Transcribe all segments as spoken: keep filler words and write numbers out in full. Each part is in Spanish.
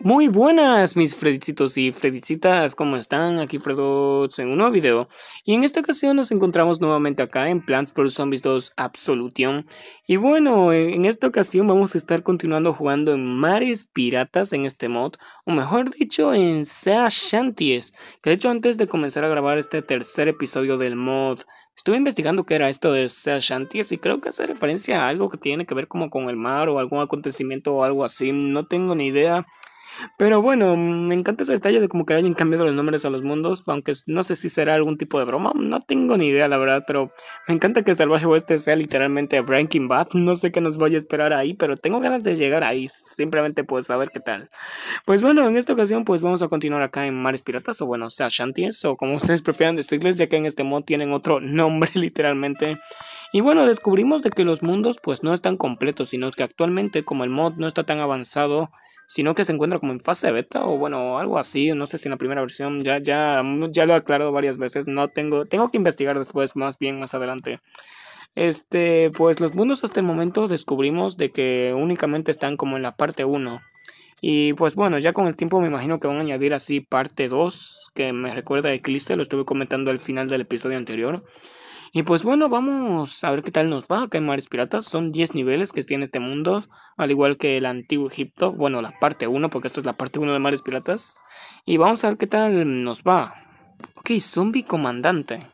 Muy buenas, mis Fredicitos y Fredicitas, ¿cómo están? Aquí Fredots en un nuevo video. Y en esta ocasión nos encontramos nuevamente acá en Plants vs Zombies dos Absolution. Y bueno, en esta ocasión vamos a estar continuando jugando en Mares Piratas en este mod. O mejor dicho, en Sea Shanties. Que de hecho antes de comenzar a grabar este tercer episodio del mod, estuve investigando qué era esto de Sea Shanties y creo que hace referencia a algo que tiene que ver como con el mar o algún acontecimiento o algo así. No tengo ni idea. Pero bueno, me encanta ese detalle de como que hayan cambiado los nombres a los mundos, aunque no sé si será algún tipo de broma, no tengo ni idea la verdad, pero me encanta que Salvaje Oeste sea literalmente Breaking Bad, no sé qué nos vaya a esperar ahí, pero tengo ganas de llegar ahí, simplemente pues a ver qué tal. Pues bueno, en esta ocasión pues vamos a continuar acá en Mares Piratas, o bueno, Sea Shanties, o como ustedes prefieran decirles, ya que en este mod tienen otro nombre literalmente. Y bueno, descubrimos de que los mundos pues no están completos, sino que actualmente como el mod no está tan avanzado, sino que se encuentra como en fase beta o bueno, algo así, no sé si en la primera versión, ya, ya, ya lo he aclarado varias veces, no tengo, tengo que investigar después, más bien más adelante. Este, pues los mundos hasta el momento descubrimos de que únicamente están como en la parte uno. Y pues bueno, ya con el tiempo me imagino que van a añadir así parte dos, que me recuerda a Eclipse, lo estuve comentando al final del episodio anterior. Y pues bueno, vamos a ver qué tal nos va acá en Mares Piratas. Son diez niveles que tiene este mundo, al igual que el Antiguo Egipto. Bueno, la parte uno, porque esto es la parte uno de Mares Piratas. Y vamos a ver qué tal nos va. Ok, zombie comandante.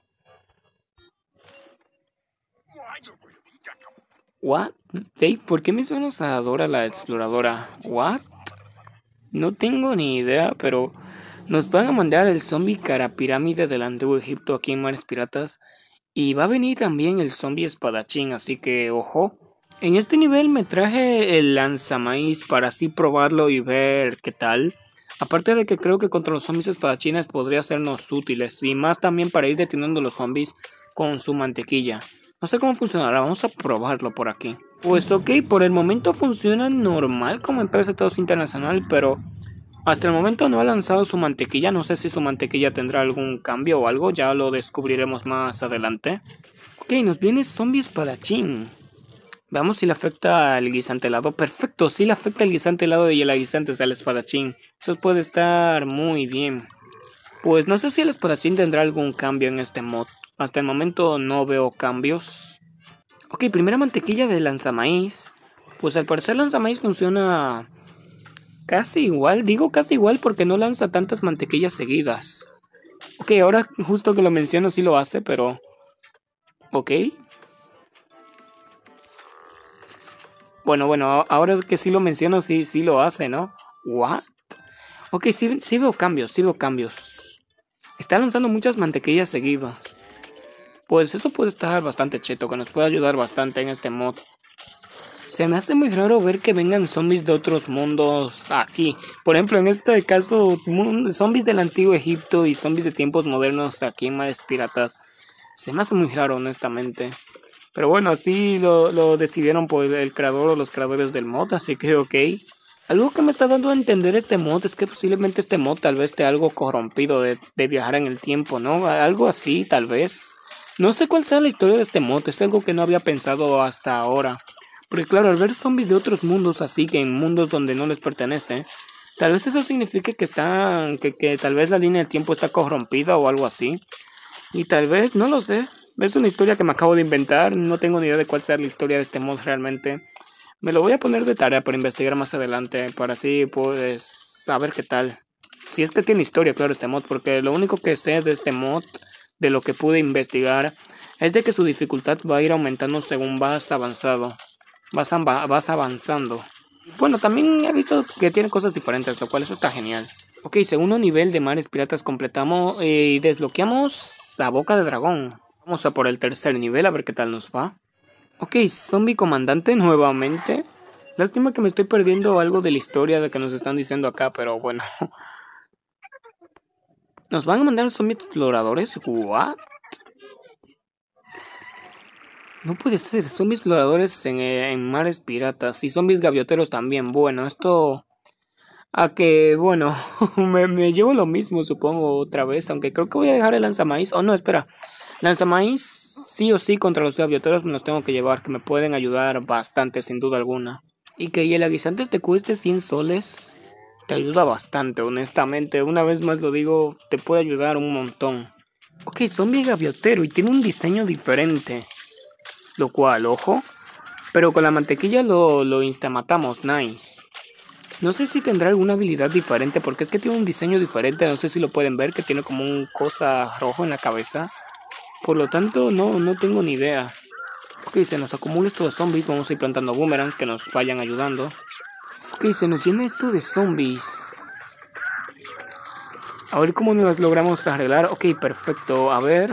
What? Hey, ¿por qué me suena a Dora la exploradora? What? No tengo ni idea, pero nos van a mandar el zombie cara pirámide del Antiguo Egipto aquí en Mares Piratas. Y va a venir también el zombie espadachín, así que ojo. En este nivel me traje el lanzamaíz para así probarlo y ver qué tal. Aparte de que creo que contra los zombies espadachines podría sernos útiles. Y más también para ir deteniendo los zombies con su mantequilla. No sé cómo funcionará, vamos a probarlo por aquí. Pues ok, por el momento funciona normal como empresa todos internacional, pero hasta el momento no ha lanzado su mantequilla, no sé si su mantequilla tendrá algún cambio o algo, ya lo descubriremos más adelante. Ok, nos viene zombie espadachín. Veamos si le afecta al guisante helado. Perfecto, sí le afecta el guisante helado y el guisante es al espadachín. Eso puede estar muy bien. Pues no sé si el espadachín tendrá algún cambio en este mod. Hasta el momento no veo cambios. Ok, primera mantequilla de lanzamaíz. Pues al parecer lanzamaíz funciona casi igual, digo casi igual porque no lanza tantas mantequillas seguidas. Ok, ahora justo que lo menciono sí lo hace, pero... Ok. Bueno, bueno, ahora que sí lo menciono sí, sí lo hace, ¿no? ¿What? Ok, sí, sí veo cambios, sí veo cambios. Está lanzando muchas mantequillas seguidas. Pues eso puede estar bastante cheto, que nos puede ayudar bastante en este mod. Se me hace muy raro ver que vengan zombies de otros mundos aquí. Por ejemplo, en este caso, zombies del antiguo Egipto y zombies de tiempos modernos aquí en Mares Piratas. Se me hace muy raro, honestamente. Pero bueno, así lo, lo decidieron por el creador o los creadores del mod, así que ok. Algo que me está dando a entender este mod es que posiblemente este mod tal vez esté algo corrompido de, de viajar en el tiempo, ¿no? Algo así, tal vez. No sé cuál sea la historia de este mod, es algo que no había pensado hasta ahora. Porque claro, al ver zombies de otros mundos así, que en mundos donde no les pertenece, tal vez eso signifique que están, que, que tal vez la línea del tiempo está corrompida o algo así. Y tal vez, no lo sé, es una historia que me acabo de inventar, no tengo ni idea de cuál sea la historia de este mod realmente. Me lo voy a poner de tarea para investigar más adelante, para así pues saber qué tal. Si es que tiene historia, claro, este mod, porque lo único que sé de este mod, de lo que pude investigar, es de que su dificultad va a ir aumentando según vas avanzado. Vas, vas avanzando. Bueno, también he visto que tiene cosas diferentes, lo cual eso está genial. Ok, segundo nivel de Mares Piratas completamos y desbloqueamos a Boca de Dragón. Vamos a por el tercer nivel a ver qué tal nos va. Ok, zombie comandante nuevamente. Lástima que me estoy perdiendo algo de la historia de que nos están diciendo acá, pero bueno. ¿Nos van a mandar zombie exploradores? ¿What? No puede ser, zombies exploradores en, en Mares Piratas y zombies gavioteros también. Bueno, esto... A que, bueno, me, me llevo lo mismo, supongo, otra vez. Aunque creo que voy a dejar el lanzamaíz. Oh, no, espera. Lanzamaíz, sí o sí, contra los gavioteros me los tengo que llevar, que me pueden ayudar bastante, sin duda alguna. Y que y el aguisante te cueste cien soles. Te ayuda bastante, honestamente. Una vez más lo digo, te puede ayudar un montón. Ok, zombie gaviotero y tiene un diseño diferente. Lo cual, ojo. Pero con la mantequilla lo, lo instamatamos, nice. No sé si tendrá alguna habilidad diferente porque es que tiene un diseño diferente. No sé si lo pueden ver, que tiene como un cosa rojo en la cabeza. Por lo tanto, no, no tengo ni idea. Ok, se nos acumula esto de zombies. Vamos a ir plantando boomerangs que nos vayan ayudando. Ok, se nos llena esto de zombies. A ver cómo nos las logramos arreglar. Ok, perfecto. A ver.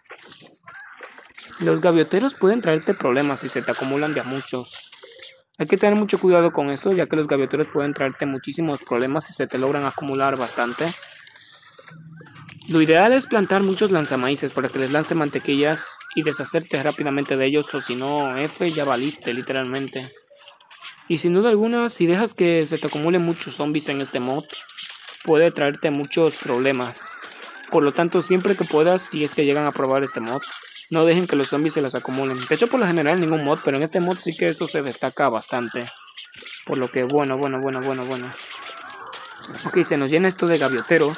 Los gavioteros pueden traerte problemas si se te acumulan de a muchos. Hay que tener mucho cuidado con eso, ya que los gavioteros pueden traerte muchísimos problemas si se te logran acumular bastantes. Lo ideal es plantar muchos lanzamaíces para que les lance mantequillas y deshacerte rápidamente de ellos, o si no, F, ya valiste literalmente. Y sin duda alguna, si dejas que se te acumulen muchos zombies en este mod, puede traerte muchos problemas. Por lo tanto, siempre que puedas, si es que llegan a probar este mod, no dejen que los zombies se las acumulen. De hecho, por lo general, ningún mod, pero en este mod sí que esto se destaca bastante. Por lo que, bueno, bueno, bueno, bueno, bueno. Ok, se nos llena esto de gavioteros.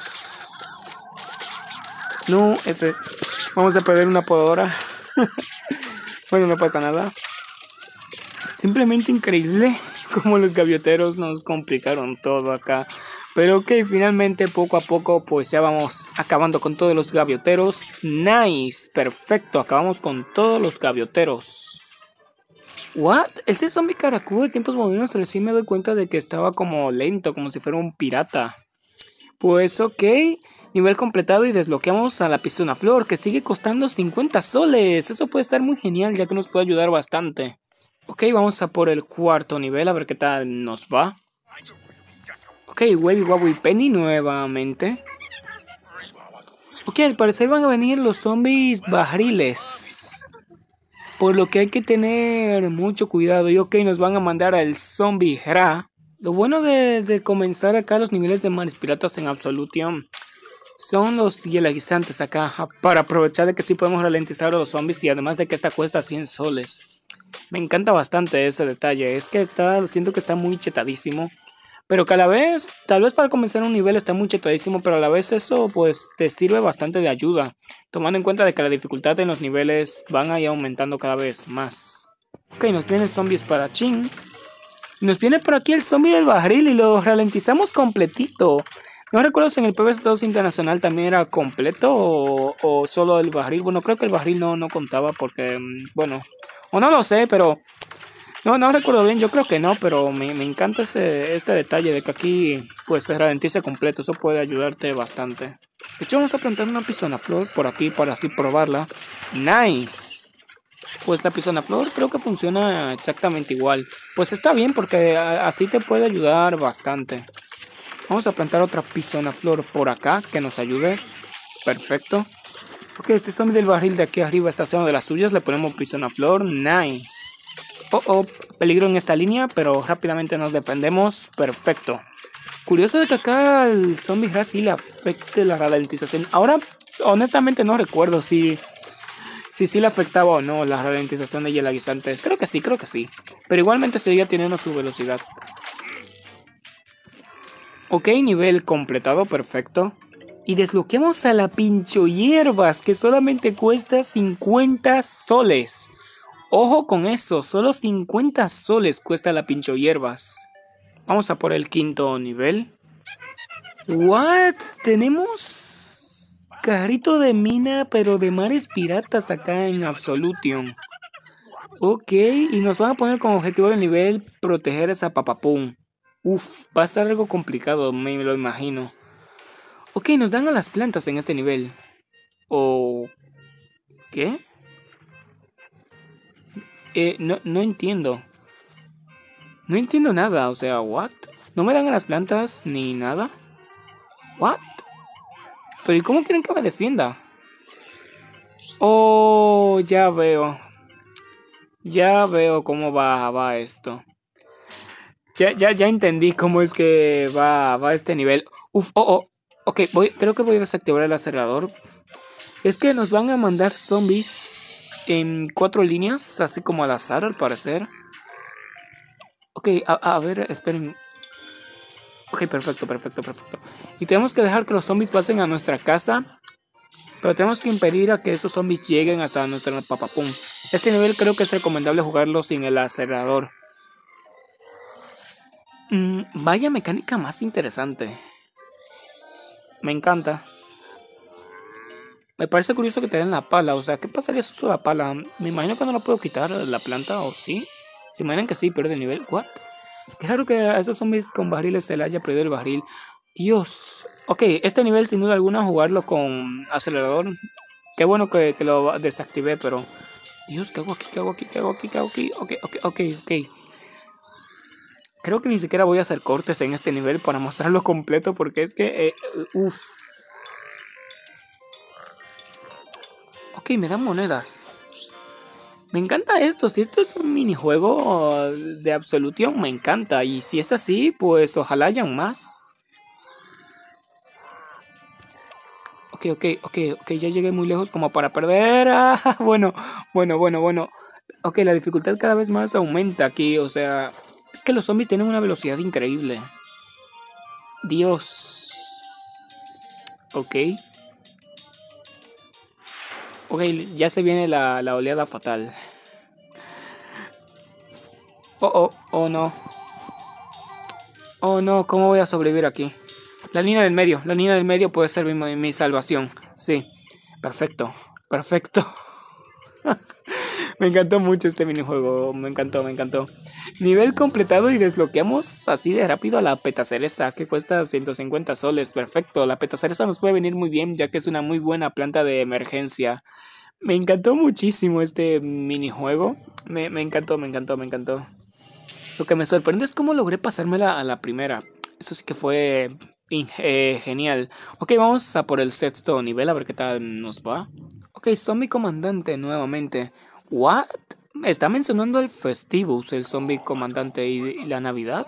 No, F. Vamos a perder una podadora. Bueno, no pasa nada. Simplemente increíble cómo los gavioteros nos complicaron todo acá. Pero ok, finalmente poco a poco pues ya vamos acabando con todos los gavioteros. Nice, perfecto, acabamos con todos los gavioteros. What? Ese zombie caracudo de tiempos modernos recién me doy cuenta de que estaba como lento, como si fuera un pirata. Pues ok, nivel completado y desbloqueamos a la pisona flor que sigue costando cincuenta soles. Eso puede estar muy genial ya que nos puede ayudar bastante. Ok, vamos a por el cuarto nivel a ver qué tal nos va. Ok, Webby Wobby Penny nuevamente. Ok, al parecer van a venir los zombies barriles. Por lo que hay que tener mucho cuidado. Y ok, nos van a mandar al zombie Ra. Lo bueno de, de comenzar acá los niveles de mares piratas en Absolution son los hielagizantes acá. Para aprovechar de que sí podemos ralentizar a los zombies y además de que esta cuesta cien soles. Me encanta bastante ese detalle. Es que está, siento que está muy chetadísimo. Pero que a la vez, tal vez para comenzar un nivel está muy chetadísimo, pero a la vez eso pues te sirve bastante de ayuda. Tomando en cuenta de que la dificultad en los niveles van a ir aumentando cada vez más. Ok, nos viene zombies para Chin. Nos viene por aquí el zombie del barril y lo ralentizamos completito. No recuerdo si en el P V S dos Internacional también era completo o, o solo el barril. Bueno, creo que el barril no, no contaba porque, bueno, o no lo sé, pero... No, no recuerdo bien, yo creo que no, pero me, me encanta ese, este detalle de que aquí pues se ralentice completo, eso puede ayudarte bastante. De hecho vamos a plantar una pisona flor por aquí para así probarla. Nice. Pues la pisona flor creo que funciona exactamente igual. Pues está bien porque así te puede ayudar bastante. Vamos a plantar otra pisona flor por acá que nos ayude. Perfecto. Ok, este zombie del barril de aquí arriba está haciendo de las suyas, le ponemos pisona flor. Nice. Oh, oh, peligro en esta línea, pero rápidamente nos defendemos. Perfecto. Curioso de que acá el zombie Ra sí le afecte la ralentización. Ahora, honestamente no recuerdo si si sí le afectaba o no la ralentización de hielagizantes. Creo que sí, creo que sí. Pero igualmente seguía teniendo su velocidad. Ok, nivel completado, perfecto. Y desbloqueamos a la pincho hierbas, que solamente cuesta cincuenta soles. Ojo con eso, solo cincuenta soles cuesta la pincho hierbas. Vamos a por el quinto nivel. What? Tenemos carrito de mina, pero de mares piratas acá en Absolution. Ok, y nos van a poner como objetivo del nivel proteger esa papapum. Uf, va a estar algo complicado, me lo imagino. Ok, nos dan a las plantas en este nivel. ¿O qué? Eh, no, no entiendo. No entiendo nada, o sea, ¿what? ¿No me dan a las plantas ni nada? ¿What? ¿Pero y cómo quieren que me defienda? Oh, ya veo. Ya veo cómo va, va esto. Ya, ya, ya entendí cómo es que va, va este nivel. Uf, oh, oh. Ok, voy, creo que voy a desactivar el acelerador. Es que nos van a mandar zombies en cuatro líneas, así como al azar al parecer. Ok, a, a ver, esperen. Ok, perfecto, perfecto, perfecto. Y tenemos que dejar que los zombies pasen a nuestra casa. Pero tenemos que impedir a que esos zombies lleguen hasta nuestro papapum. Este nivel creo que es recomendable jugarlo sin el acelerador. Mm, vaya mecánica más interesante. Me encanta. Me parece curioso que te den la pala. O sea, ¿qué pasaría si uso la pala? Me imagino que no la puedo quitar la planta, ¿o sí? Se imaginan que sí, pierde el nivel. ¿What? Claro que a esos zombies con barriles se le haya perdido el barril. Dios. Ok, este nivel sin duda alguna jugarlo con acelerador. Qué bueno que, que lo desactivé, pero... Dios, ¿qué hago aquí? ¿Qué hago aquí? ¿Qué hago aquí? ¿Qué hago aquí? Ok, ok, ok, ok. Creo que ni siquiera voy a hacer cortes en este nivel para mostrarlo completo porque es que... Eh, uff. Ok, me dan monedas. Me encanta esto. Si esto es un minijuego de Absolution, me encanta. Y si es así, pues ojalá hayan más. Ok, ok, ok, ok. Ya llegué muy lejos como para perder. Ah, bueno, bueno, bueno, bueno. Ok, la dificultad cada vez más aumenta aquí. O sea, es que los zombies tienen una velocidad increíble. Dios. Ok. Ok, ya se viene la, la oleada fatal. Oh, oh, oh no. Oh no, ¿cómo voy a sobrevivir aquí? La línea del medio, la línea del medio puede ser mi, mi salvación. Sí, perfecto, perfecto. Me encantó mucho este minijuego, me encantó, me encantó. Nivel completado y desbloqueamos así de rápido a la petacereza, que cuesta ciento cincuenta soles. Perfecto, la petacereza nos puede venir muy bien ya que es una muy buena planta de emergencia. Me encantó muchísimo este minijuego. Me, me encantó, me encantó, me encantó. Lo que me sorprende es cómo logré pasármela a la primera. Eso sí que fue eh, genial. Ok, vamos a por el sexto nivel a ver qué tal nos va. Ok, zombie comandante nuevamente. ¿What? ¿Está mencionando el Festivus, el zombie comandante y, y la Navidad?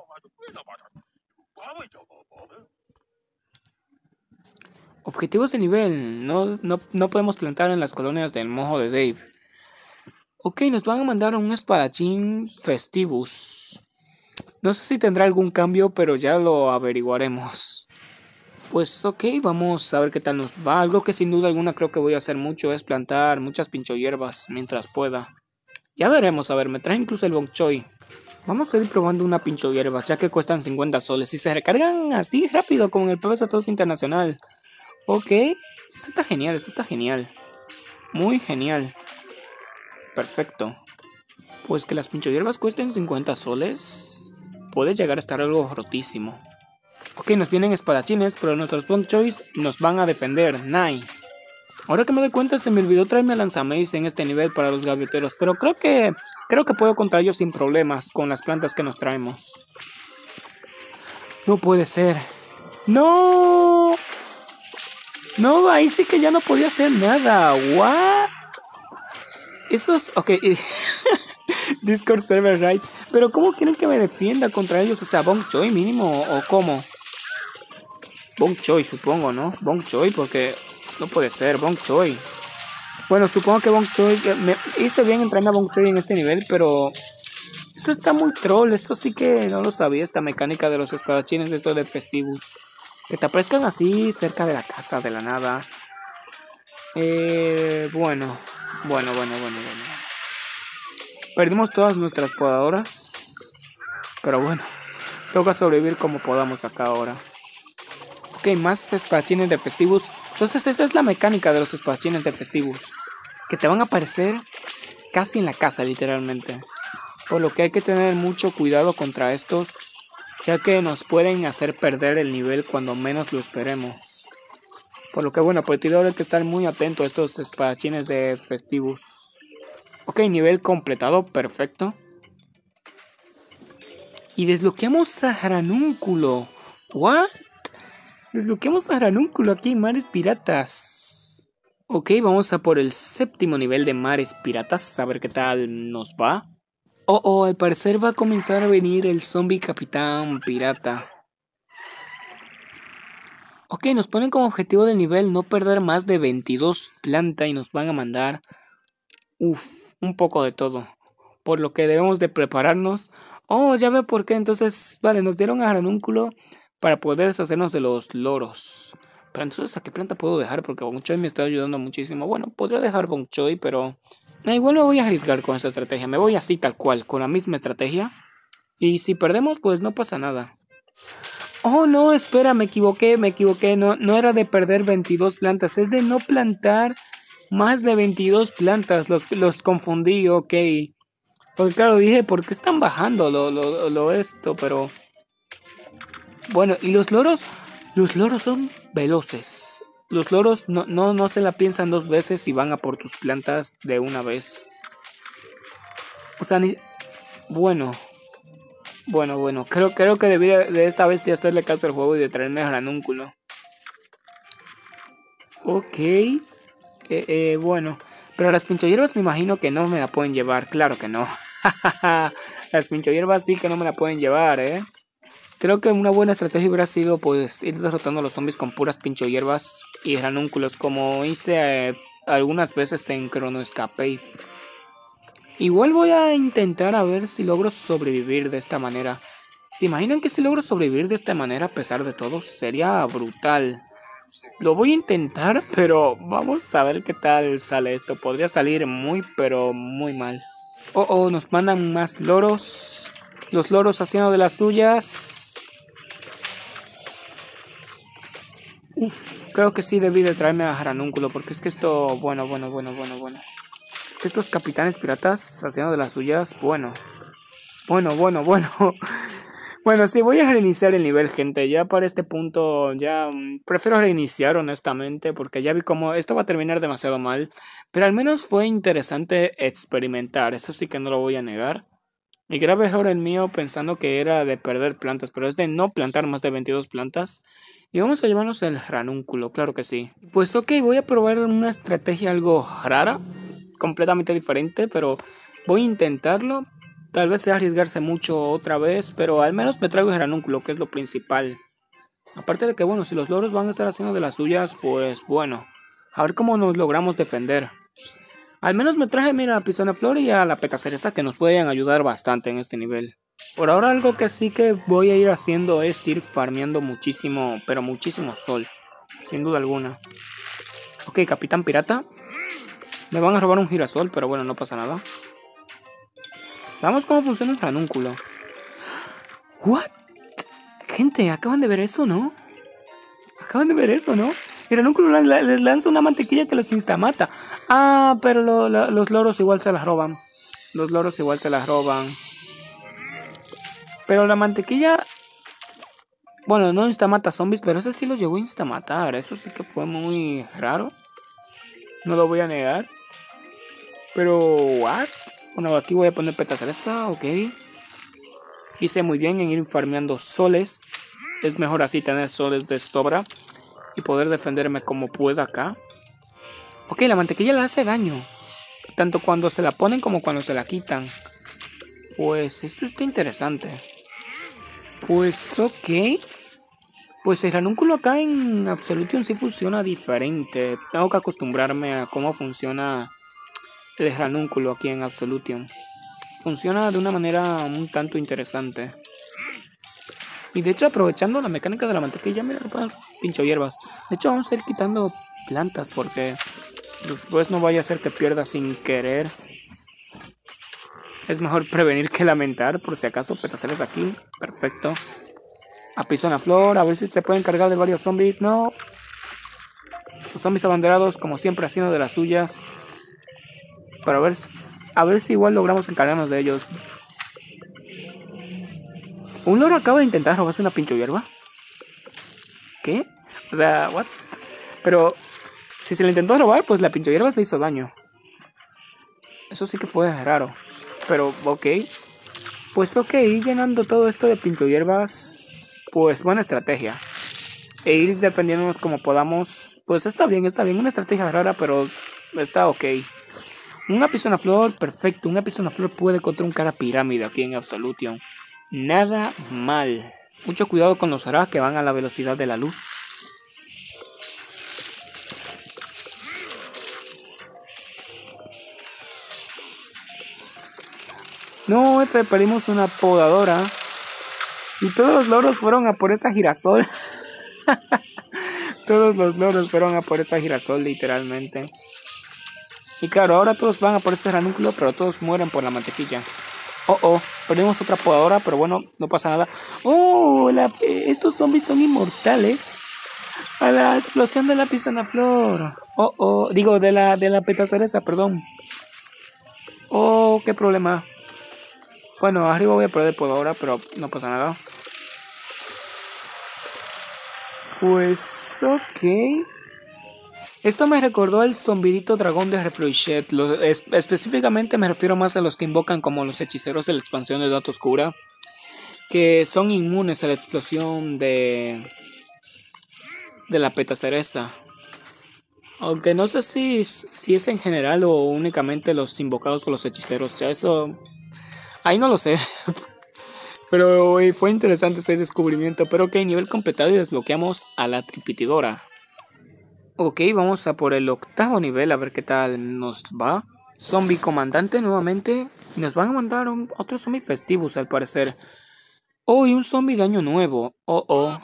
Objetivos de nivel. No, no, no podemos plantar en las colonias del mojo de Dave. Ok, nos van a mandar un espadachín Festivus. No sé si tendrá algún cambio, pero ya lo averiguaremos. Pues ok, vamos a ver qué tal nos va. Algo que sin duda alguna creo que voy a hacer mucho es plantar muchas pincho hierbas mientras pueda. Ya veremos, a ver, me trae incluso el bok choy. Vamos a ir probando una pincho hierbas, ya que cuestan cincuenta soles y se recargan así rápido como en el P V Z dos Internacional. Ok, eso está genial, eso está genial. Muy genial. Perfecto. Pues que las pincho hierbas cuesten cincuenta soles puede llegar a estar algo rotísimo. Ok, nos vienen espadachines, pero nuestros bok choys nos van a defender. Nice. Ahora que me doy cuenta, se me olvidó traerme lanzamaze en este nivel para los gavioteros, pero creo que creo que puedo contra ellos sin problemas con las plantas que nos traemos. No puede ser. ¡No! No, ahí sí que ya no podía hacer nada. ¿What? Esos... Ok. Discord server, right. Pero ¿cómo quieren que me defienda contra ellos? O sea, bok choy mínimo o cómo. Bok choy, supongo, ¿no? Bok choy, porque no puede ser, bok choy. Bueno, supongo que bok choy, me hice bien entrando a bok choy en este nivel, pero eso está muy troll, eso sí que no lo sabía, esta mecánica de los espadachines de esto de Festivus. Que te aparezcan así cerca de la casa, de la nada. Eh, bueno, bueno, bueno, bueno, bueno. Perdimos todas nuestras podadoras, pero bueno, toca sobrevivir como podamos acá ahora. Ok, más espadachines de Festivus. Entonces esa es la mecánica de los espadachines de Festivus. Que te van a aparecer casi en la casa, literalmente. Por lo que hay que tener mucho cuidado contra estos, ya que nos pueden hacer perder el nivel cuando menos lo esperemos. Por lo que bueno, a partir de ahora hay que estar muy atento a estos espadachines de Festivus. Ok, nivel completado, perfecto. Y desbloqueamos a Ranúnculo. ¿What? Desbloqueamos a Ranúnculo aquí en Mares Piratas. Ok, vamos a por el séptimo nivel de Mares Piratas, a ver qué tal nos va. Oh, oh, al parecer va a comenzar a venir el zombie capitán pirata. Ok, nos ponen como objetivo del nivel no perder más de veintidós planta y nos van a mandar... Uff, un poco de todo. Por lo que debemos de prepararnos. Oh, ya veo por qué. Entonces, vale, nos dieron a ranúnculo para poder deshacernos de los loros. Pero entonces, ¿a qué planta puedo dejar? Porque Bonchoy me está ayudando muchísimo. Bueno, podría dejar Bonchoy, pero... No, igual me voy a arriesgar con esta estrategia. Me voy así tal cual, con la misma estrategia. Y si perdemos, pues no pasa nada. Oh, no, espera, me equivoqué, me equivoqué. No, no era de perder veintidós plantas, es de no plantar más de veintidós plantas. Los, los confundí, ok. Porque claro, dije, ¿por qué están bajando lo, lo, lo esto? Pero... Bueno, y los loros, los loros son veloces. Los loros no, no, no se la piensan dos veces y van a por tus plantas de una vez. O sea, ni... Bueno, bueno, bueno. Creo, creo que debí de, de esta vez sí hacerle caso al juego y de traerme a ranúnculo. Ok. Eh, eh, bueno. Pero las pinchohierbas me imagino que no me la pueden llevar. Claro que no. Las pinchohierbas sí que no me la pueden llevar, ¿eh? Creo que una buena estrategia hubiera sido pues ir derrotando a los zombies con puras pincho hierbas y ranúnculos como hice eh, algunas veces en Chrono Escape. Igual voy a intentar a ver si logro sobrevivir de esta manera. ¿Se imaginan que si logro sobrevivir de esta manera a pesar de todo? Sería brutal. Lo voy a intentar, pero vamos a ver qué tal sale esto. Podría salir muy pero muy mal. Oh, oh, nos mandan más loros. Los loros haciendo de las suyas. Uf, creo que sí debí de traerme a ranúnculo, porque es que esto, bueno, bueno, bueno, bueno, bueno. Es que estos capitanes piratas haciendo de las suyas, bueno. Bueno, bueno, bueno. Bueno, sí, voy a reiniciar el nivel, gente. Ya para este punto, ya mm, prefiero reiniciar honestamente, porque ya vi cómo esto va a terminar demasiado mal. Pero al menos fue interesante experimentar, eso sí que no lo voy a negar. Y grave error el mío pensando que era de perder plantas, pero es de no plantar más de veintidós plantas. Y vamos a llevarnos el ranúnculo, claro que sí. Pues ok, voy a probar una estrategia algo rara, completamente diferente, pero voy a intentarlo. Tal vez sea arriesgarse mucho otra vez, pero al menos me traigo el ranúnculo, que es lo principal. Aparte de que, bueno, si los loros van a estar haciendo de las suyas, pues bueno, a ver cómo nos logramos defender. Al menos me traje, mira, a Pisona Flor y a la Petacereza que nos pueden ayudar bastante en este nivel. Por ahora algo que sí que voy a ir haciendo es ir farmeando muchísimo, pero muchísimo sol. Sin duda alguna. Ok, Capitán Pirata. Me van a robar un girasol, pero bueno, no pasa nada. Veamos cómo funciona el ranúnculo. ¿What? Gente, acaban de ver eso, ¿no? Acaban de ver eso, ¿no? El ranúnculo les lanza una mantequilla que los instamata. Ah, pero lo, lo, los loros igual se las roban. Los loros igual se las roban. Pero la mantequilla... Bueno, no instamata zombies, pero ese sí los llegó a instamatar. Eso sí que fue muy raro. No lo voy a negar. Pero, ¿what? Bueno, aquí voy a poner Petacereza, ok. Hice muy bien en ir farmeando soles. Es mejor así tener soles de sobra. Y poder defenderme como pueda acá. Ok, la mantequilla le hace daño. Tanto cuando se la ponen como cuando se la quitan. Pues esto está interesante. Pues ok. Pues el ranúnculo acá en Absolution sí funciona diferente. Tengo que acostumbrarme a cómo funciona el ranúnculo aquí en Absolution. Funciona de una manera un tanto interesante. Y de hecho, aprovechando la mecánica de la mantequilla, mira, pincho hierbas. De hecho, vamos a ir quitando plantas porque después no vaya a ser que pierda sin querer. Es mejor prevenir que lamentar, por si acaso. Petaceres aquí, perfecto. A Pisona Flor, a ver si se pueden cargar de varios zombies. No. Los zombies abanderados, como siempre, haciendo de las suyas. Pero a ver, a ver si igual logramos encargarnos de ellos. ¿Un loro acaba de intentar robarse una pincho hierba? ¿Qué? O sea, what? Pero si se le intentó robar, pues la pincho hierbas le hizo daño. Eso sí que fue raro. Pero, ok. Pues ok, ir llenando todo esto de pincho hierbas. Pues buena estrategia. E ir defendiéndonos como podamos. Pues está bien, está bien. Una estrategia rara, pero está ok. Una pisona flor, perfecto. Una pisona flor puede contra un cara pirámide aquí en Absolution. Nada mal. Mucho cuidado con los Ara que van a la velocidad de la luz. No, F, perdimos una podadora. Y todos los loros fueron a por esa girasol. Todos los loros fueron a por esa girasol, literalmente. Y claro, ahora todos van a por ese ranúnculo, pero todos mueren por la mantequilla. Oh, oh, perdimos otra podadora, pero bueno, no pasa nada. Oh, la, estos zombies son inmortales a la explosión de la flor. Oh, oh, digo, de la, de la petacereza, perdón. Oh, qué problema. Bueno, arriba voy a perder podadora, pero no pasa nada. Pues, ok. Esto me recordó el zombidito dragón de Refluchet. Es, específicamente me refiero más a los que invocan como los hechiceros de la expansión de Edad Oscura, que son inmunes a la explosión de de la petacereza. Aunque no sé si, si es en general o únicamente los invocados por los hechiceros. Ya eso ahí no lo sé. Pero fue interesante ese descubrimiento. Pero ok, nivel completado y desbloqueamos a la tripitidora. Ok, vamos a por el octavo nivel, a ver qué tal nos va. Zombie comandante nuevamente. Nos van a mandar un, otro zombie festivus al parecer. Oh, y un zombie de año nuevo. Oh, oh.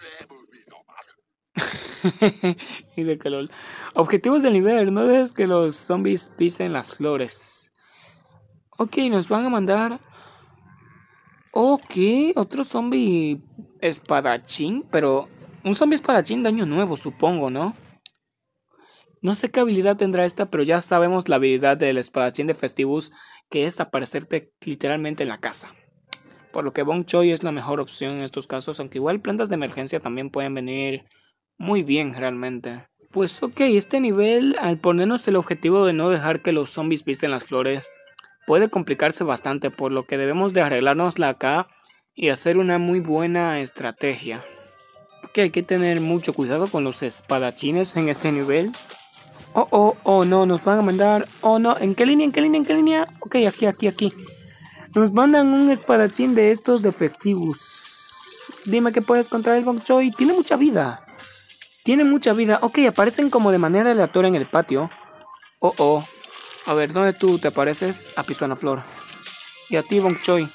Y de calor. Objetivos del nivel. No dejes que los zombies pisen las flores. Ok, nos van a mandar... Ok, otro zombie espadachín. Pero un zombie espadachín de año nuevo, supongo, ¿no? No sé qué habilidad tendrá esta, pero ya sabemos la habilidad del espadachín de Festivus, que es aparecerte literalmente en la casa. Por lo que Bong Choy es la mejor opción en estos casos, aunque igual plantas de emergencia también pueden venir muy bien realmente. Pues ok, este nivel, al ponernos el objetivo de no dejar que los zombies pisten las flores, puede complicarse bastante, por lo que debemos de arreglárnosla acá y hacer una muy buena estrategia. Ok, hay que tener mucho cuidado con los espadachines en este nivel. Oh, oh, oh, no, nos van a mandar... Oh, no, ¿en qué línea, en qué línea, en qué línea? Ok, aquí, aquí, aquí. Nos mandan un espadachín de estos de Festivus. Dime que puedes contra el Bong Choy. Tiene mucha vida. Tiene mucha vida. Ok, aparecen como de manera aleatoria en el patio. Oh, oh. A ver, ¿dónde tú te apareces? A Pisona Flor. Y a ti, Bong Choy.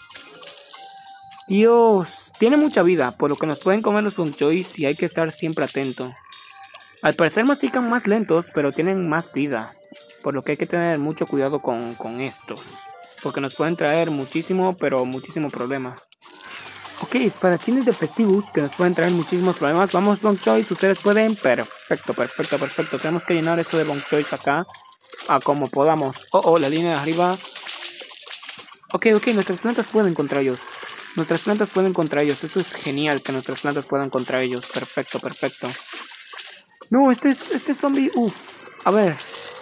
Dios, tiene mucha vida, por lo que nos pueden comer los Bong Choys y hay que estar siempre atento. Al parecer mastican más lentos, pero tienen más vida, por lo que hay que tener mucho cuidado con, con estos, porque nos pueden traer muchísimo, pero muchísimo problema. Ok, espadachines de Festivus, que nos pueden traer muchísimos problemas. Vamos, Bong Choys, ustedes pueden. Perfecto, perfecto, perfecto. Tenemos que llenar esto de Bong Choys acá, a como podamos. Oh, oh, la línea de arriba. Ok, ok, nuestras plantas pueden contra ellos. Nuestras plantas pueden contra ellos. Eso es genial, que nuestras plantas puedan contra ellos. Perfecto, perfecto. No, este es este zombie. Uff, a ver.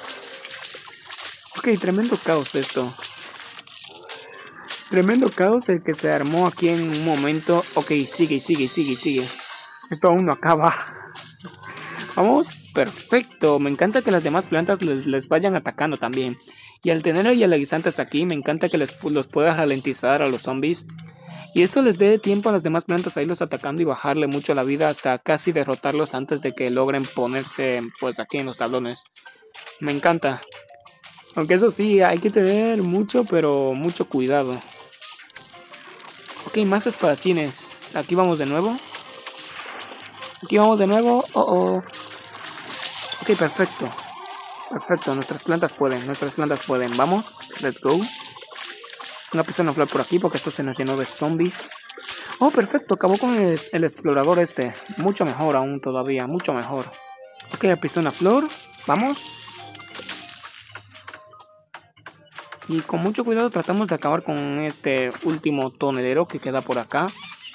Ok, tremendo caos esto. Tremendo caos el que se armó aquí en un momento. Ok, sigue, sigue, sigue, sigue. Esto aún no acaba. Vamos, perfecto. Me encanta que las demás plantas les, les vayan atacando también. Y al tener a yalaguisantes aquí, me encanta que les, los pueda ralentizar a los zombies. Y eso les dé tiempo a las demás plantas a irlos atacando y bajarle mucho la vida hasta casi derrotarlos antes de que logren ponerse pues aquí en los tablones. Me encanta. Aunque eso sí, hay que tener mucho, pero mucho cuidado. Ok, más espadachines. Aquí vamos de nuevo. Aquí vamos de nuevo. Oh, oh. Ok, perfecto. Perfecto, nuestras plantas pueden, nuestras plantas pueden. Vamos, let's go. Una pisona flor por aquí porque esto se nos llenó de zombies. Oh, perfecto, acabó con el, el explorador este. Mucho mejor aún todavía, mucho mejor. Ok, pisona flor, vamos. Y con mucho cuidado tratamos de acabar con este último tonelero que queda por acá.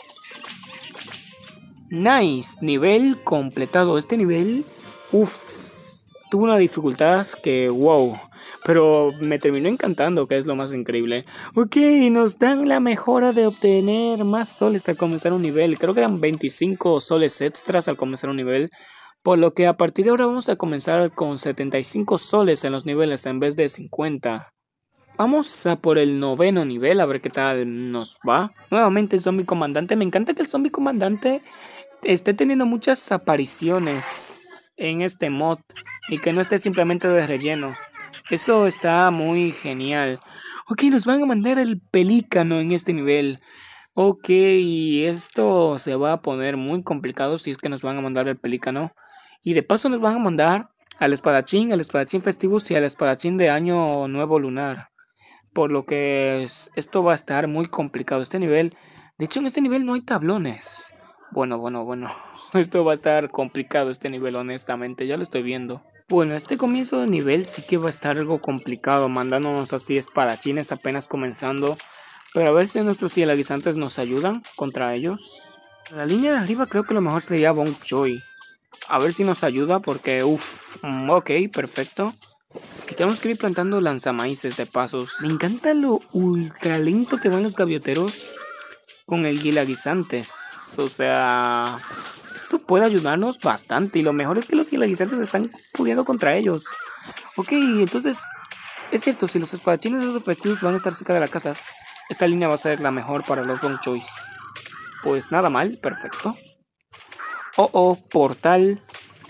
Nice, nivel completado. Este nivel, uff, tuvo una dificultad que wow. Pero me terminó encantando, que es lo más increíble. Ok, nos dan la mejora de obtener más soles al comenzar un nivel. Creo que eran veinticinco soles extras al comenzar un nivel. Por lo que a partir de ahora vamos a comenzar con setenta y cinco soles en los niveles en vez de cincuenta. Vamos a por el noveno nivel, a ver qué tal nos va. Nuevamente el zombie comandante. Me encanta que el zombie comandante esté teniendo muchas apariciones en este mod y que no esté simplemente de relleno. Eso está muy genial. Ok, nos van a mandar el pelícano en este nivel. Ok, esto se va a poner muy complicado si es que nos van a mandar el pelícano. Y de paso nos van a mandar al espadachín, al espadachín Festivus y al espadachín de Año Nuevo Lunar. Por lo que es- esto va a estar muy complicado. Este nivel, de hecho en este nivel no hay tablones. Bueno, bueno, bueno. Esto va a estar complicado este nivel, honestamente. Ya lo estoy viendo. Bueno, este comienzo de nivel sí que va a estar algo complicado, mandándonos así espadachines apenas comenzando. Pero a ver si nuestros cielaguisantes nos ayudan contra ellos. En la línea de arriba creo que lo mejor sería Bong Choi. A ver si nos ayuda porque, uff, ok, perfecto. Y tenemos que ir plantando lanzamaíces de pasos. Me encanta lo ultra lento que van los gavioteros con el guilaguisantes. O sea, esto puede ayudarnos bastante. Y lo mejor es que los guilaguisantes están pudiendo contra ellos. Ok, entonces, es cierto, si los espadachines de los festivos van a estar cerca de las casas, esta línea va a ser la mejor para los Bong Choice. Pues nada mal, perfecto. Oh, oh, portal.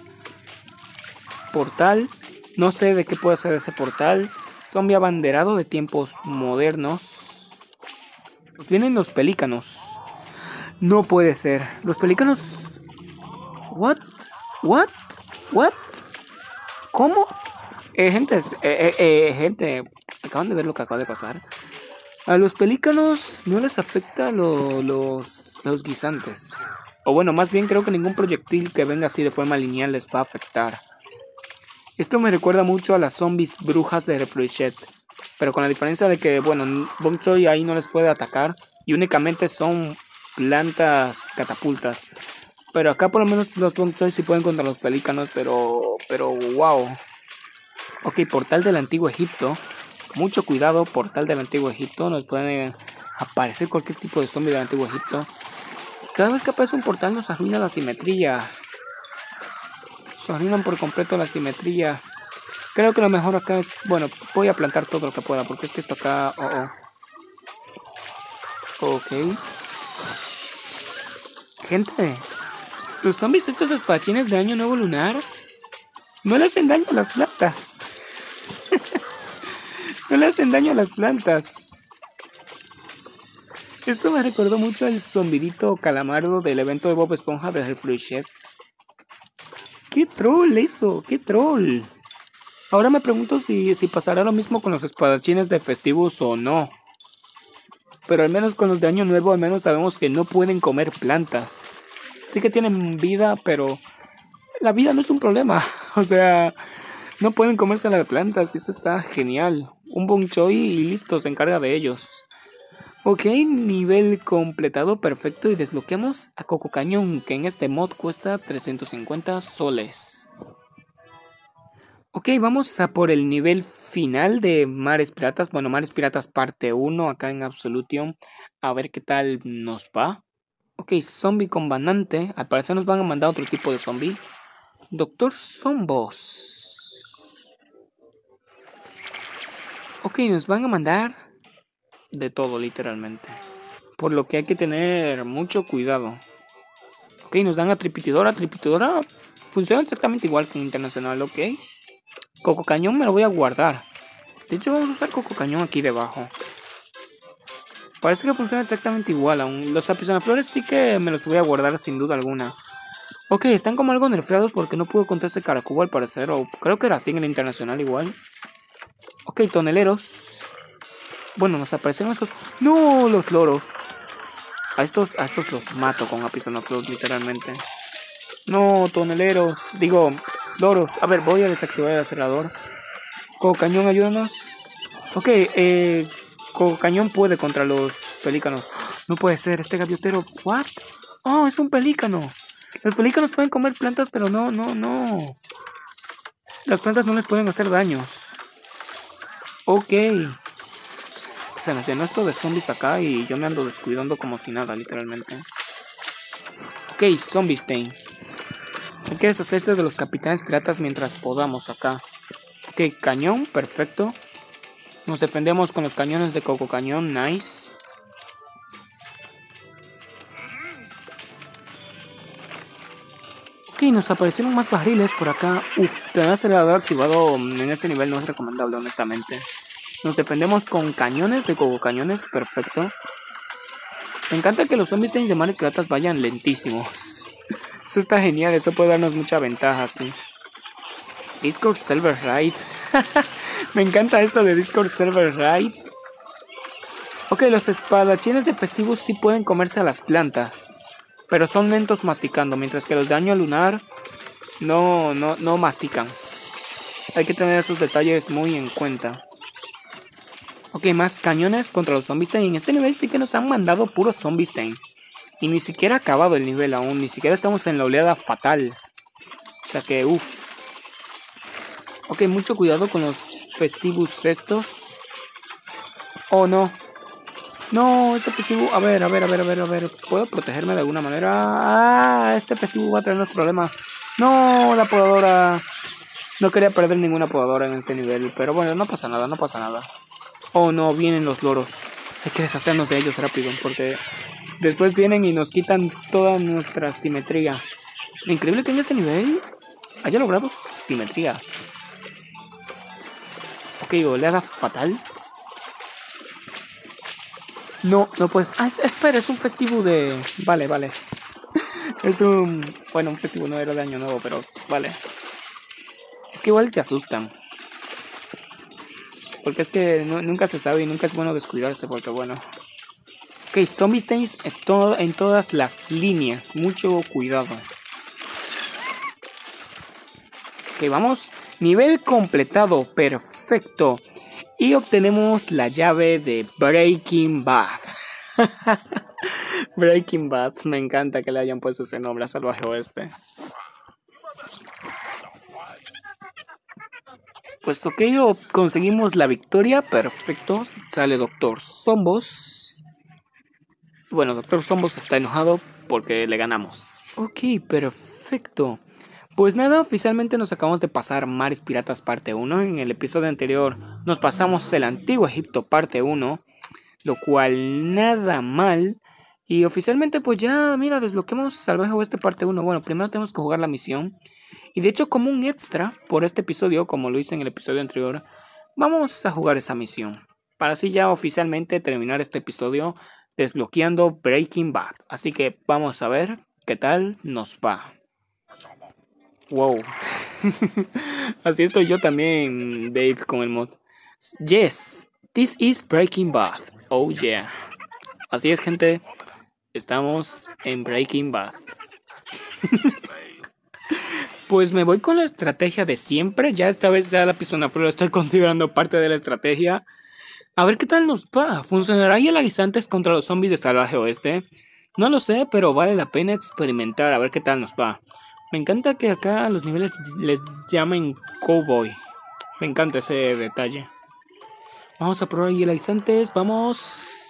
Portal. No sé de qué puede ser ese portal. Zombie abanderado de tiempos modernos. Pues vienen los pelícanos. No puede ser. Los pelícanos... What? What? What? ¿Cómo? Eh, gente, eh, eh, eh, gente, acaban de ver lo que acaba de pasar. A los pelícanos no les afecta lo, los, los guisantes. O bueno, más bien creo que ningún proyectil que venga así de forma lineal les va a afectar. Esto me recuerda mucho a las zombies brujas de Refluichet. Pero con la diferencia de que, bueno, Bong Choi ahí no les puede atacar. Y únicamente son plantas catapultas. Pero acá por lo menos los Bong Choi sí pueden contra los pelícanos. Pero, pero wow. Ok, portal del antiguo Egipto. Mucho cuidado, portal del antiguo Egipto. Nos puede aparecer cualquier tipo de zombie del antiguo Egipto. Y cada vez que aparece un portal nos arruina la simetría. Nos arruinan por completo la simetría. Creo que lo mejor acá es... Bueno, voy a plantar todo lo que pueda. Porque es que esto acá... Oh, oh. Ok. Gente. Los zombies estos espadachines de Año Nuevo Lunar no le hacen daño a las plantas. No le hacen daño a las plantas. Esto me recordó mucho al zombidito calamardo del evento de Bob Esponja de Refluichet. ¡Qué troll eso! ¡Qué troll! Ahora me pregunto si, si pasará lo mismo con los espadachines de Festivus o no. Pero al menos con los de Año Nuevo al menos sabemos que no pueden comer plantas. Sí que tienen vida, pero la vida no es un problema. O sea, no pueden comerse las plantas y eso está genial. Un Bong Choi y listo, se encarga de ellos. Ok, nivel completado, perfecto. Y desbloqueamos a Coco Cañón, que en este mod cuesta trescientos cincuenta soles. Ok, vamos a por el nivel final de Mares Piratas. Bueno, Mares Piratas parte uno acá en Absolution. A ver qué tal nos va. Ok, zombie con banante. Al parecer nos van a mandar otro tipo de zombie. Doctor Zombos. Ok, nos van a mandar de todo, literalmente. Por lo que hay que tener mucho cuidado. Ok, nos dan a Tripitidora. Tripitidora funciona exactamente igual que en Internacional, ok. Coco Cañón me lo voy a guardar. De hecho, vamos a usar Coco Cañón aquí debajo. Parece que funciona exactamente igual. Aún los apisonaflores sí que me los voy a guardar sin duda alguna. Ok, están como algo nerfeados porque no pudo contra ese caracubo al parecer. O creo que era así en el Internacional igual. Ok, toneleros. Bueno, nos aparecieron esos... ¡No! Los loros. A estos, a estos los mato con apisonaflor, literalmente. No, toneleros. Digo, loros. A ver, voy a desactivar el acelerador. Coco Cañón, ayúdanos. Ok, eh... Coco Cañón puede contra los pelícanos. No puede ser, este gaviotero. ¿What? Oh, es un pelícano. Los pelícanos pueden comer plantas, pero no, no, no. Las plantas no les pueden hacer daños. Ok. Se me llenó esto de zombies acá y yo me ando descuidando como si nada, literalmente. Ok, Zombie Stain. Hay que deshacerse de los capitanes piratas mientras podamos acá. Ok, cañón, perfecto. Nos defendemos con los cañones de Coco Cañón, nice. Ok, nos aparecieron más barriles por acá. Uf, tener acelerador activado en este nivel no es recomendable, honestamente. Nos defendemos con cañones de cañones, perfecto. Me encanta que los zombies de mares piratas vayan lentísimos. Eso está genial, eso puede darnos mucha ventaja aquí. Discord Server Raid. Me encanta eso de Discord Server Raid. Ok, los espadachines de festivos sí pueden comerse a las plantas, pero son lentos masticando, mientras que los de daño lunar no, no, no mastican. Hay que tener esos detalles muy en cuenta. Ok, más cañones contra los zombies. En este nivel sí que nos han mandado puros zombies. Y ni siquiera ha acabado el nivel aún. Ni siquiera estamos en la oleada fatal. O sea que, uff. Ok, mucho cuidado con los festivus estos. Oh, no. No, este festivo... A ver, a ver, a ver, a ver, a ver. ¿Puedo protegerme de alguna manera? Ah, este festivo va a traernos problemas. No, la podadora. No quería perder ninguna podadora en este nivel. Pero bueno, no pasa nada, no pasa nada. Oh, no, vienen los loros. Hay que deshacernos de ellos rápido, porque después vienen y nos quitan toda nuestra simetría. Increíble que en este nivel haya logrado simetría. Ok, oleada fatal. No, no puedes... Ah, es, espera, es un festivo de... Vale, vale. Es un... Bueno, un festivo no era de año nuevo, pero vale. Es que igual te asustan. Porque es que no, nunca se sabe y nunca es bueno descuidarse, porque bueno. Ok, Zombie Stains en, to en todas las líneas. Mucho cuidado. Ok, vamos. Nivel completado. Perfecto. Y obtenemos la llave de Breaking Bad. Breaking Bad. Me encanta que le hayan puesto ese nombre a Salvaje Oeste. Pues ok, conseguimos la victoria. Perfecto. Sale Doctor Zombos. Bueno, Doctor Zombos está enojado porque le ganamos. Ok, perfecto. Pues nada, oficialmente nos acabamos de pasar Mares Piratas parte uno. En el episodio anterior nos pasamos el Antiguo Egipto parte uno. Lo cual nada mal. Y oficialmente pues ya, mira, desbloqueamos Salvaje Oeste parte uno. Bueno, primero tenemos que jugar la misión. Y de hecho como un extra por este episodio, como lo hice en el episodio anterior, vamos a jugar esa misión. Para así ya oficialmente terminar este episodio desbloqueando Breaking Bad. Así que vamos a ver qué tal nos va. Wow. Así estoy yo también, Dave, con el mod. Yes, this is Breaking Bad. Oh yeah. Así es, gente. Estamos en Breaking Bad. Pues me voy con la estrategia de siempre. Ya esta vez ya la pistola flor estoy considerando parte de la estrategia. A ver qué tal nos va. ¿Funcionará el aguisantes contra los zombies de Salvaje Oeste? No lo sé, pero vale la pena experimentar. A ver qué tal nos va. Me encanta que acá a los niveles les llamen cowboy. Me encanta ese detalle. Vamos a probar el aguisantes. Vamos.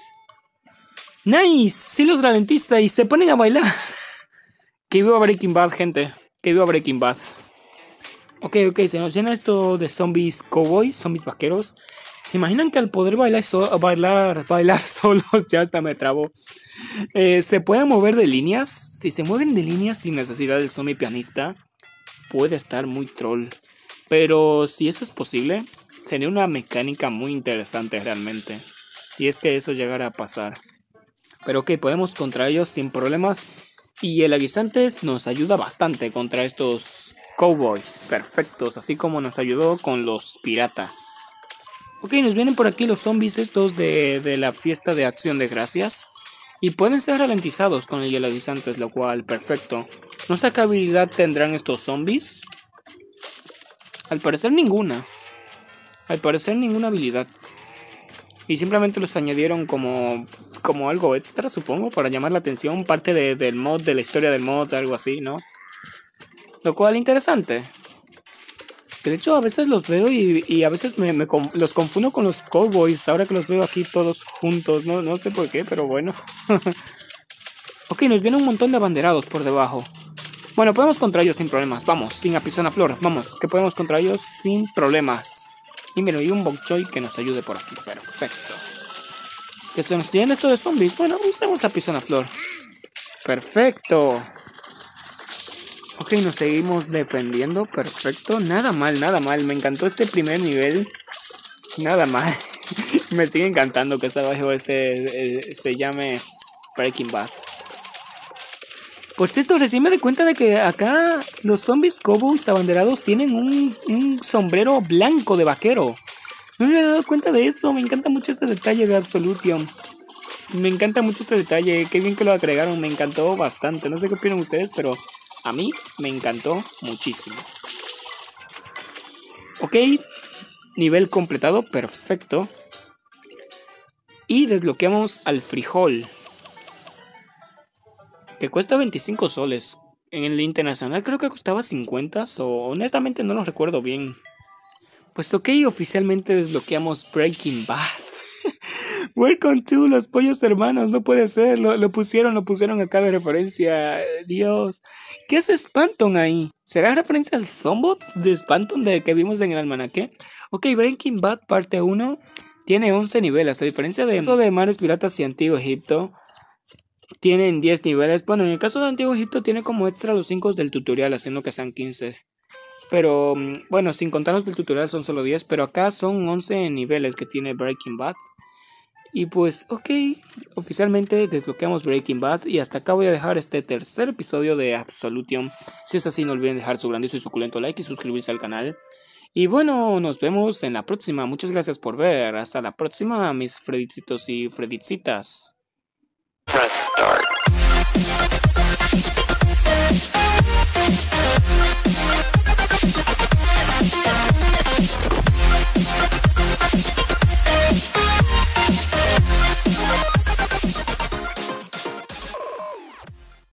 Nice. Sí los ralentiza y se ponen a bailar. Que viva Breaking Bad, gente. Que viva Breaking Bad. Ok, ok, se nos llena esto de zombies cowboys, zombies vaqueros. ¿Se imaginan que al poder bailar, so bailar, bailar solos, ya hasta me trabo, eh, se pueden mover de líneas? Si se mueven de líneas sin necesidad del zombie pianista, puede estar muy troll. Pero si eso es posible, sería una mecánica muy interesante realmente. Si es que eso llegara a pasar. Pero ok, podemos contra ellos sin problemas. Y el aguisantes nos ayuda bastante contra estos cowboys perfectos, así como nos ayudó con los piratas. Ok, nos vienen por aquí los zombies estos de, de la fiesta de acción de gracias. Y pueden ser ralentizados con el hielo aguisantes, lo cual, perfecto. No sé qué habilidad tendrán estos zombies. Al parecer ninguna. Al parecer ninguna habilidad. Y simplemente los añadieron como, como algo extra, supongo, para llamar la atención. Parte de, del mod, de la historia del mod, algo así, ¿no? Lo cual, interesante. De hecho, a veces los veo y, y a veces me, me, los confundo con los cowboys. Ahora que los veo aquí todos juntos. No, no sé por qué, pero bueno. Ok, nos viene un montón de abanderados por debajo. Bueno, podemos contra ellos sin problemas. Vamos, sin apisona flor. Vamos, que podemos contra ellos sin problemas. Y mira, hay un bok choy que nos ayude por aquí. Perfecto. Que se nos tiene esto de zombies. Bueno, usemos apisona flor. Perfecto. Ok, Ok, nos seguimos defendiendo, perfecto. Nada mal, nada mal. Me encantó este primer nivel. Nada mal. Me sigue encantando que salvaje este eh, se llame Breaking Bad. Por cierto, recién me di cuenta de que acá los zombies cowboys abanderados tienen un, un sombrero blanco de vaquero. No me había dado cuenta de eso. Me encanta mucho este detalle de Absolution. Me encanta mucho este detalle. Qué bien que lo agregaron. Me encantó bastante. No sé qué opinan ustedes, pero a mí me encantó muchísimo. Ok. Nivel completado. Perfecto. Y desbloqueamos al frijol, que cuesta veinticinco soles. En el internacional creo que costaba cincuenta, o honestamente no lo recuerdo bien. Pues ok, oficialmente desbloqueamos Breaking Bad. Welcome to los pollos hermanos, no puede ser, lo, lo pusieron, lo pusieron acá de referencia. Dios, ¿qué es Spanton ahí? ¿Será referencia al Zombot de Spanton de que vimos en el almanaque? Ok, Breaking Bad parte uno tiene once niveles, a diferencia de eso de Mares Piratas y Antiguo Egipto. Tienen diez niveles. Bueno, en el caso de Antiguo Egipto tiene como extra los cinco del tutorial, haciendo que sean quince. Pero, bueno, sin contar los del tutorial son solo diez. Pero acá son once niveles que tiene Breaking Bad. Y pues, ok, oficialmente desbloqueamos Breaking Bad. Y hasta acá voy a dejar este tercer episodio de Absolution. Si es así, no olviden dejar su grandioso y suculento like y suscribirse al canal. Y bueno, nos vemos en la próxima. Muchas gracias por ver. Hasta la próxima, mis Fredicitos y Fredicitas. Press start.